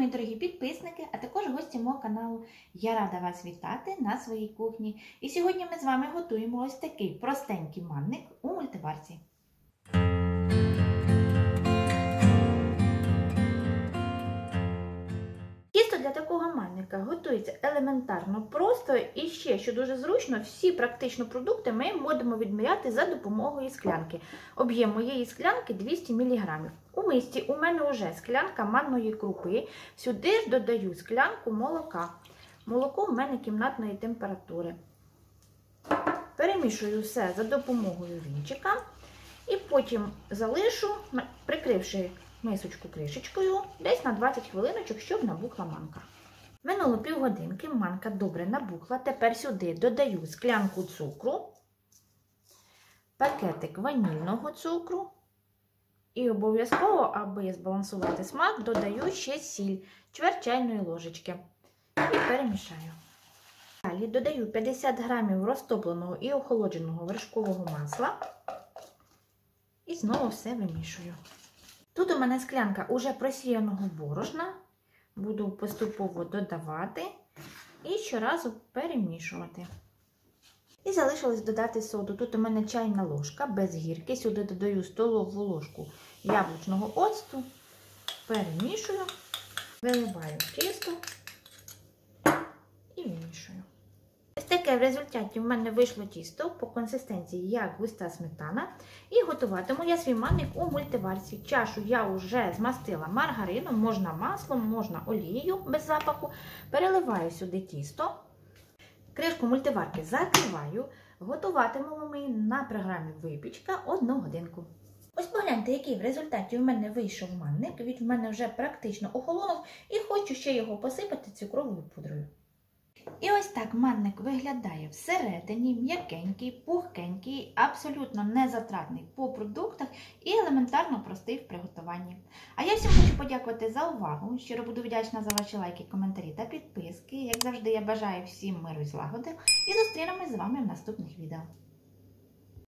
мої дорогі підписники, а також гості мого каналу. Я рада вас вітати на своїй кухні. І сьогодні ми з вами готуємо ось такий простенький манник у мультиварці. Тісто для такого манника готується елементарно просто і ще, що дуже зручно, всі практично продукти ми будемо відміряти за допомогою склянки. Об'єм моєї склянки 200 мг. У мисці у мене вже склянка манної крупи. Сюди ж додаю склянку молока. Молоко у мене кімнатної температури. Перемішую все за допомогою вінчика і потім залишу, прикривши мисочку кришечкою, десь на 20 хвилиночок, щоб набухла манка. Минуло півгодинки, манка добре набухла. Тепер сюди додаю склянку цукру, пакетик ванільного цукру і обов'язково, аби збалансувати смак, додаю ще сіль, чверть чайної ложечки і перемішаю. Далі додаю 50 г розтопленого і охолодженого вершкового масла і знову все вимішую. Тут у мене склянка уже просіяного борошна, буду поступово додавати і щоразу перемішувати. І залишилось додати соду. Тут у мене чайна ложка без гірки, сюди додаю столову ложку яблучного оцту, перемішую, виливаю в тісто і вимішую. Ось таке в результаті в мене вийшло тісто по консистенції, як густа сметана. І готуватиму я свій манник у мультиварці. Чашу я вже змастила маргарином, можна маслом, можна олією без запаху. Переливаю сюди тісто. Кришку мультиварки закриваю. Готуватимемо ми на програмі випічка 1 годинку. Ось погляньте, який в результаті в мене вийшов манник. Він в мене вже практично охолонув і хочу ще його посипати цукровою пудрою. І ось так манник виглядає всередині, м'якенький, пухкенький, абсолютно незатратний по продуктах і елементарно простий в приготуванні. А я всім хочу подякувати за увагу, щиро буду вдячна за ваші лайки, коментарі та підписки. Як завжди, я бажаю всім миру і злагоди і зустрінемось з вами в наступних відео.